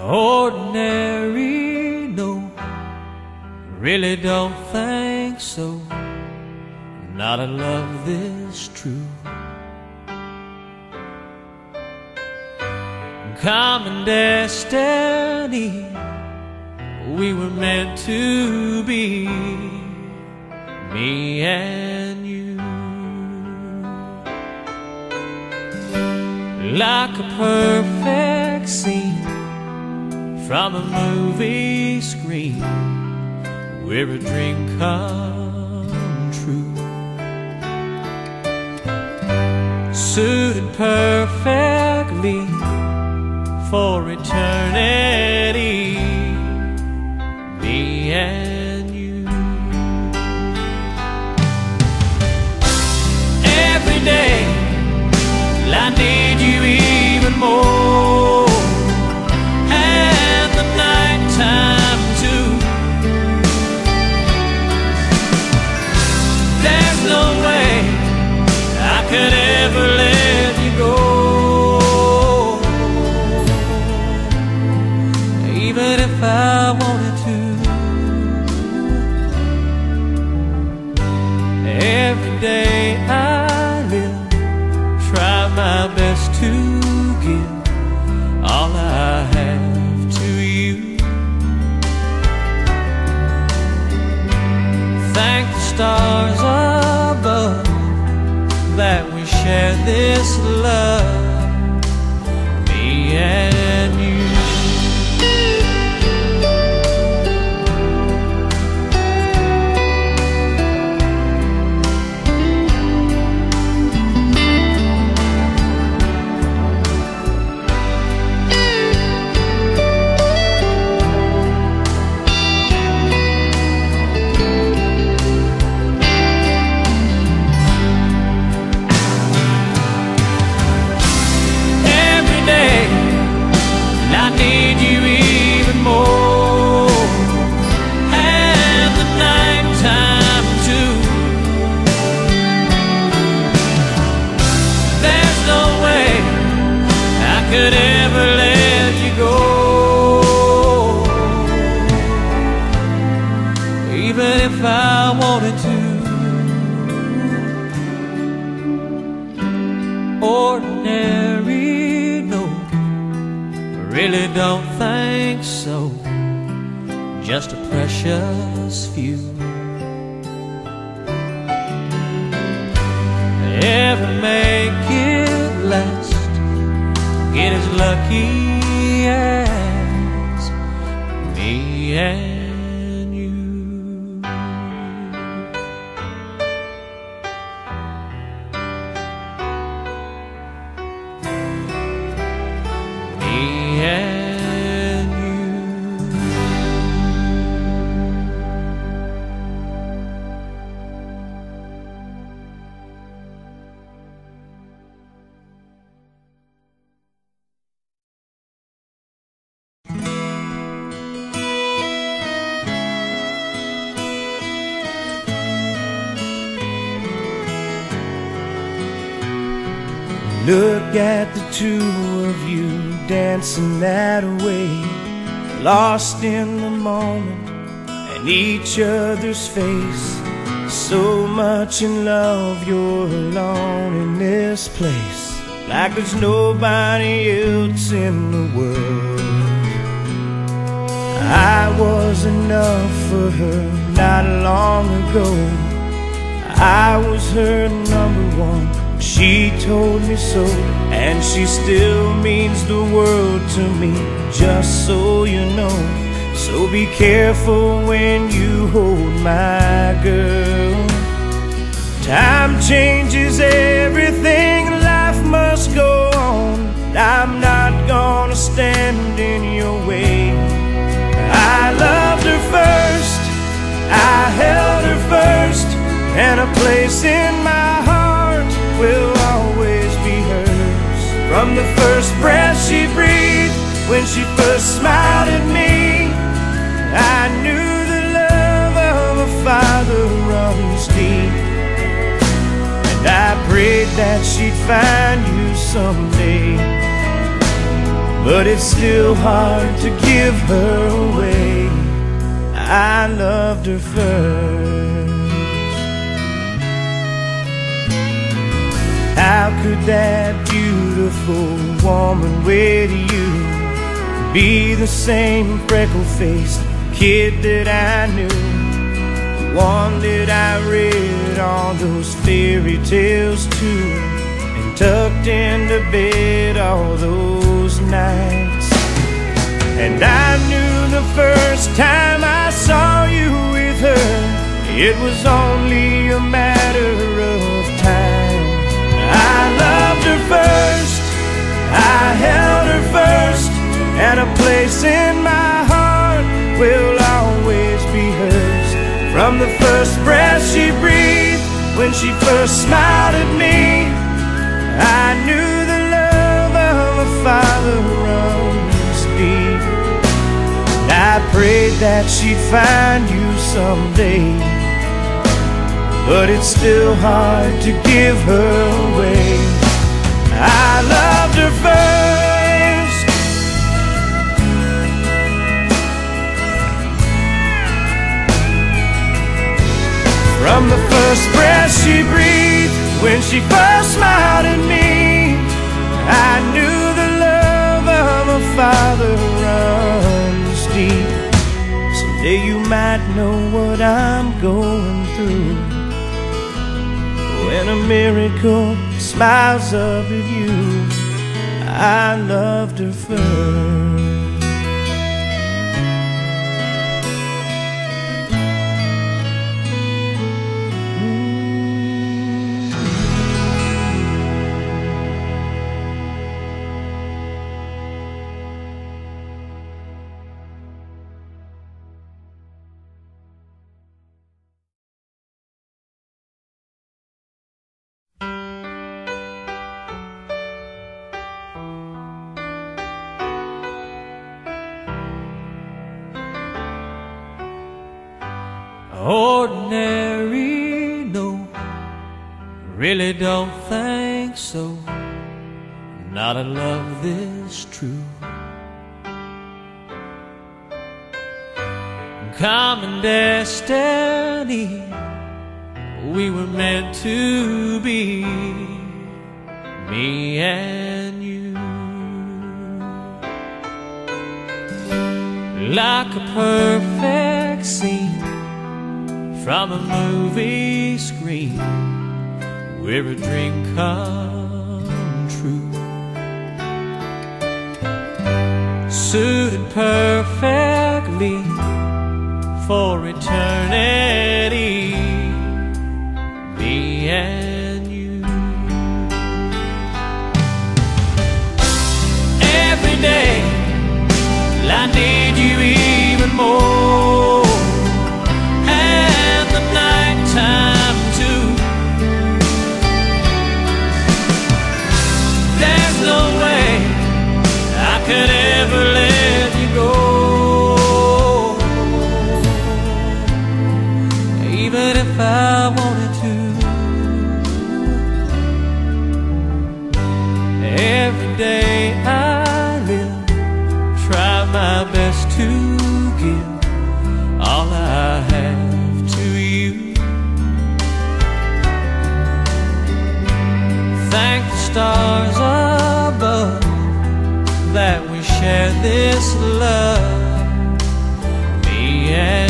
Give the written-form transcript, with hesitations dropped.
Ordinary, no, really don't think so. Not a love this true. Common destiny, we were meant to be, me and you. Like a perfect scene from a movie screen, we're a dream come true. Suited perfectly for eternity, me and you. Every day I need you even more, and the nighttime too. There's no way I could ever let you go, even if I wanted to. Every day I live, try my best to give all I have to you. Thank the stars above that we share this love, me and you. Could ever let you go, even if I wanted to. Ordinary, no, really don't think so. Just a precious few. Ever make it last, get as lucky as me and you. Me and you. Look at the two of you dancing that way, lost in the moment and each other's face. So much in love, you're alone in this place, like there's nobody else in the world. I was enough for her not long ago. I was her number one, she told me so, and she still means the world to me, just so you know. So be careful when you hold my girl. Time changes everything, life must go on. I'm not gonna stand in your way. I loved her first, I held her first, and a place in my heart will always be hers. From the first breath she breathed, when she first smiled at me, I knew the love of a father runs deep. And I prayed that she'd find you someday. but it's still hard to give her away. I loved her first. How could that beautiful woman wait to you be the same freckle-faced kid that I knew, the one that I read all those fairy tales to and tucked into bed all those nights? And I knew the first time I saw you with her, it was only a matter of time. I loved her first, I held her first, and a place in my heart will always be hers. From the first breath she breathed, when she first smiled at me, I knew the love of a father runs deep. And I prayed that she'd find you someday, but it's still hard to give her away. I loved her first. From the first breath she breathed, when she first smiled at me, I knew the love of a father runs deep. Someday you might know what I'm going through, when a miracle smiles up at you. I loved her first. Ordinary, no, really don't think so. Not a love this true. Common destiny, we were meant to be, me and you. Like a perfect scene from a movie screen, where a dream come true. Suited perfectly for eternity, me and you. Every day I need you even more, and the nighttime too. There's no way I could ever let you go, even if I wanted to. Every day I live, try my best to give all I have to you. Thank the stars above that we share this love, me and